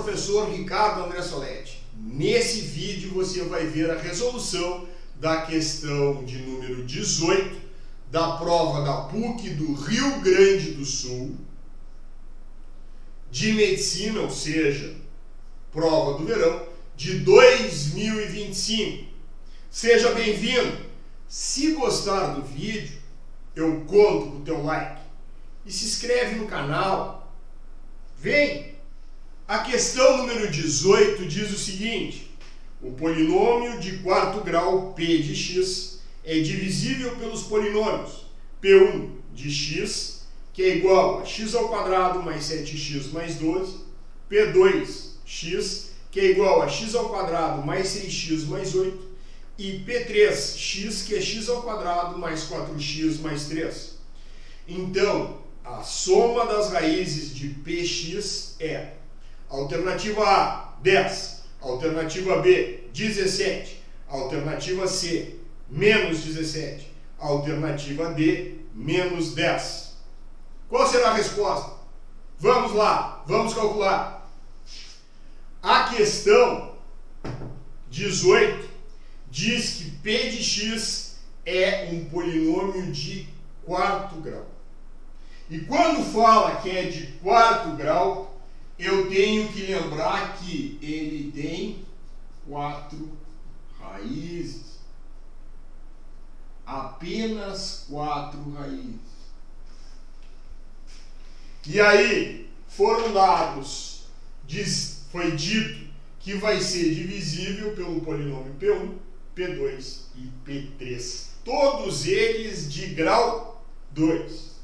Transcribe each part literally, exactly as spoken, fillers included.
professor Ricardo André Soletti. Nesse vídeo você vai ver a resolução da questão de número dezoito da prova da P U C do Rio Grande do Sul de medicina, ou seja, prova do verão de dois mil e vinte e cinco. Seja bem-vindo. Se gostar do vídeo, eu conto com o teu like e se inscreve no canal. Vem! A questão número dezoito diz o seguinte: o polinômio de quarto grau P de x é divisível pelos polinômios P um de x, que é igual a x ao quadrado mais sete x mais doze, P dois x, que é igual a x ao quadrado mais seis x mais oito, e P três x, que é x ao quadrado mais quatro x mais três. Então, a soma das raízes de Px é: alternativa A, dez, alternativa B, dezessete, alternativa C, menos dezessete, alternativa D, menos dez. Qual será a resposta? Vamos lá, vamos calcular. A questão dezoito diz que P de x é um polinômio de quarto grau. E quando fala que é de quarto grau, eu tenho que lembrar que ele tem quatro raízes. Apenas quatro raízes. E aí, foram dados, diz, foi dito que vai ser divisível pelo polinômio P um, P dois e P três. Todos eles de grau dois.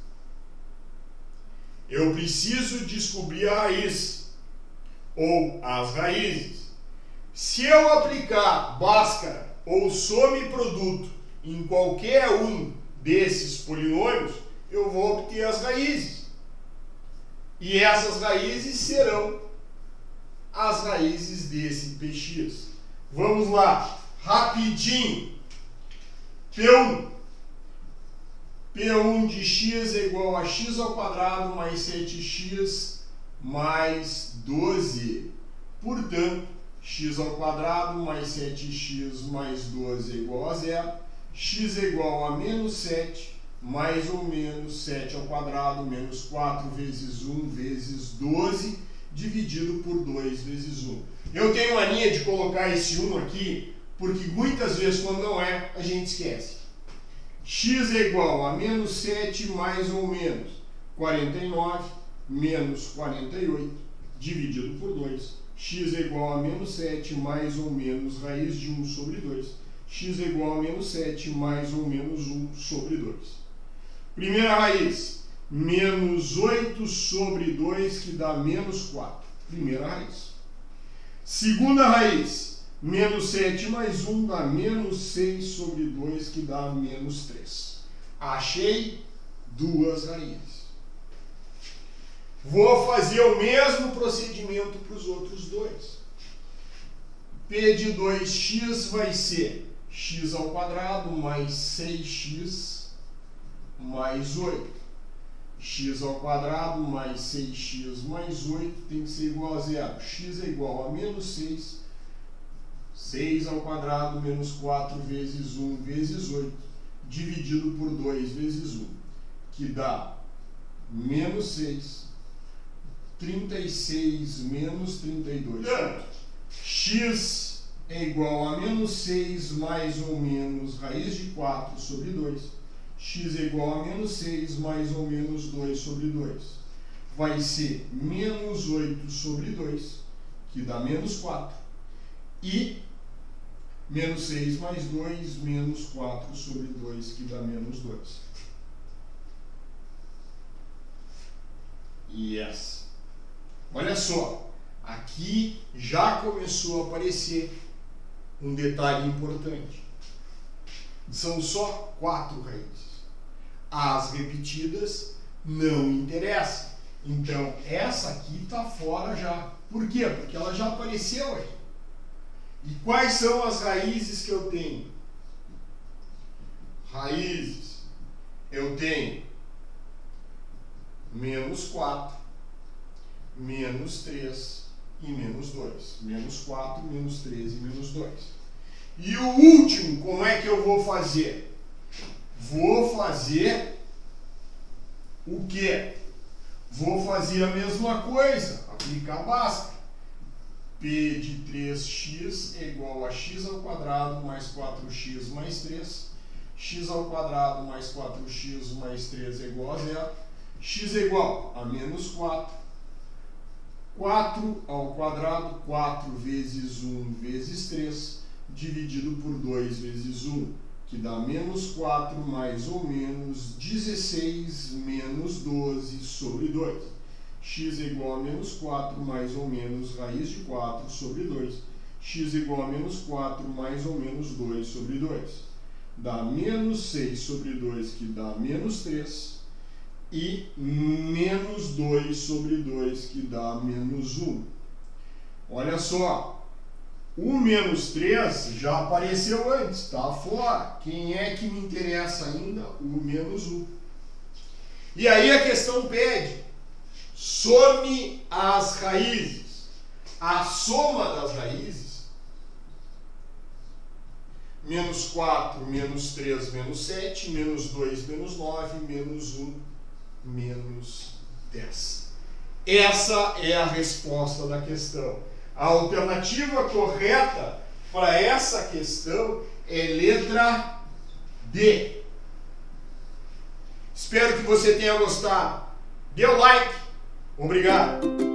Eu preciso descobrir a raiz, ou as raízes. Se eu aplicar Bhaskara ou soma e produto em qualquer um desses polinômios, eu vou obter as raízes. E essas raízes serão as raízes desse Px. Vamos lá, rapidinho. P um. P um de x é igual a x ao quadrado mais sete x mais doze. Portanto, x ao quadrado mais sete x mais doze é igual a zero. X é igual a menos sete mais ou menos sete ao quadrado menos quatro vezes um vezes doze dividido por dois vezes um. Eu tenho mania de colocar esse um aqui porque muitas vezes, quando não é, a gente esquece. X é igual a menos sete mais ou menos quarenta e nove menos quarenta e oito dividido por dois. X é igual a menos sete mais ou menos raiz de um sobre dois. X é igual a menos sete mais ou menos um sobre dois. Primeira raiz, menos oito sobre dois, que dá menos quatro. Primeira raiz. Segunda raiz, menos sete mais um dá menos seis sobre dois, que dá menos três. Achei duas raízes. Vou fazer o mesmo procedimento para os outros dois. P de dois x vai ser x ao quadrado mais seis x mais oito. X ao quadrado mais seis x mais oito tem que ser igual a zero. X é igual a menos seis. seis ao quadrado menos quatro vezes um vezes oito, dividido por dois vezes um, que dá menos seis. trinta e seis menos trinta e dois. X é igual a menos seis mais ou menos raiz de quatro sobre dois. X é igual a menos seis mais ou menos dois sobre dois. Vai ser menos oito sobre dois, que dá menos quatro. E menos seis mais dois, menos quatro sobre dois, que dá menos dois. Yes. Olha só, aqui já começou a aparecer um detalhe importante. São só quatro raízes. As repetidas não interessam. Então, essa aqui está fora já. Por quê? Porque ela já apareceu aqui. E quais são as raízes que eu tenho? Raízes. Eu tenho menos quatro, menos três, e menos dois. Menos quatro, menos três e menos dois. E o último, como é que eu vou fazer? Vou fazer o quê? Vou fazer a mesma coisa, aplicar a Bhaskara. P de três x é igual a x ao quadrado mais quatro x mais três. X ao quadrado mais quatro x mais três é igual a zero. X é igual a menos quatro. quatro ao quadrado, quatro vezes um vezes três, dividido por dois vezes um, que dá menos quatro mais ou menos dezesseis menos doze sobre dois. X é igual a menos quatro mais ou menos raiz de quatro sobre dois. X é igual a menos quatro mais ou menos dois sobre dois. Dá menos seis sobre dois, que dá menos três. E menos dois sobre dois, que dá menos um. Olha só, o menos três já apareceu antes, está fora. Quem é que me interessa ainda? O menos um. E aí a questão pede, some as raízes. A soma das raízes, menos quatro, menos três, menos sete, menos dois, menos nove, menos um, menos dez. Essa é a resposta da questão. A alternativa correta para essa questão é letra D. Espero que você tenha gostado. Dê o like. Obrigado.